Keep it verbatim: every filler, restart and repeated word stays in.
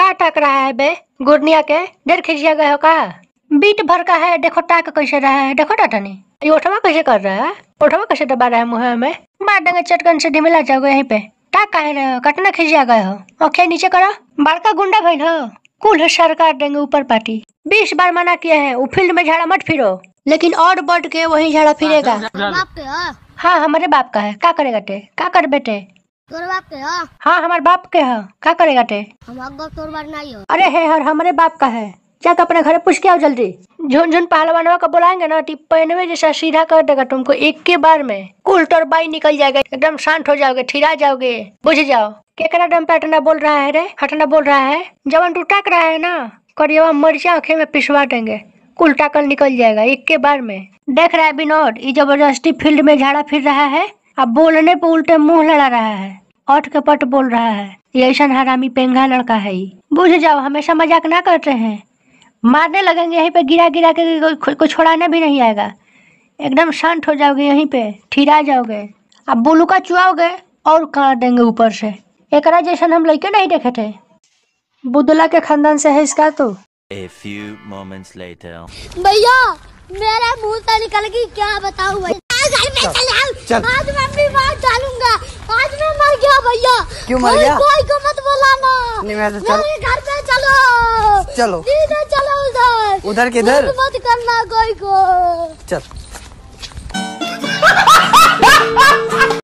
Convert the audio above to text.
क्या टाक रहा है बे गुर्निया के डेढ़ खिंचिया गए हो का? बीट भर का है, देखो टाक कैसे रहा है, देखो टाटनी ये उठवा कैसे कर रहा है, उठवा कैसे दबा रहा है मुँह में, मार देंगे चटकन से ढिमिला जाओगे यहीं पे। टाक काहे रहे हो, कटना खिंचिया गए हो, ओके नीचे करो। बड़का गुंडा भइल हो, कुल सरकार देंगे ऊपर पार्टी। बीस बार मना किया है वो फील्ड में झाड़ा मत फिरो, लेकिन और बढ़ के वही झाड़ा फिरेगा। हाँ हमारे बाप का है, क्या करेगा टे, क्या कर बेटे? तोर बाप के हो? हाँ हमारे बाप के है, क्या करेगा टे? तोर बाप नहीं हो। अरे है हर हमारे बाप का है, जाकर अपने घर पूछ के आओ जल्दी। झुनझुन पहलवानवा का बुलाएंगे ना टिप्पणी जैसा सीधा कर देगा तुमको एक के बार में, कुल टोरबाई निकल जाएगा, एकदम शांत हो जाओगे, ठिरा जाओगे, बुझ जाओ। केकरा दम पे हटना बोल रहा है रे, हटना बोल रहा है, जवन तू टाक रहा है ना करिएवा मर्चा आंखें में पिसवा देंगे, कुल टाकल निकल जाएगा एक के बार में। देख रहा है विनोद, ये जबरदस्ती फील्ड में झाड़ा फिर रहा है, अब बोलने पे उल्टे मुंह लड़ा रहा है, अट के पट बोल रहा है, ये ऐसा हरामी पेंगा लड़का है ही। बुझ जाओ, हमेशा मजाक ना करते हैं, मारने लगेंगे यहीं पे, गिरा गिरा के को, को छोड़ाना भी नहीं आएगा, एकदम शांत हो जाओगे यहीं पे, ठिरा जाओगे। अब बुलू का चुआओगे और काट देंगे ऊपर से, एकरा जैसा हम लड़के नहीं देखे थे। बुदला के खानदान से है इसका तो। A few moments later. भैया मेरे मुंह से निकल गई, क्या बताऊं भैया। घर में चल आओ, चल। आज मैं भी मार डालूंगा, आज मैं मर गया भैया। क्यों मर गया? कोई को मत बुलाना, नहीं मैं तो चल। मेरे घर पे चलो, चलो सीधे चलो उधर, उधर किधर? मत करना कोई को। चल।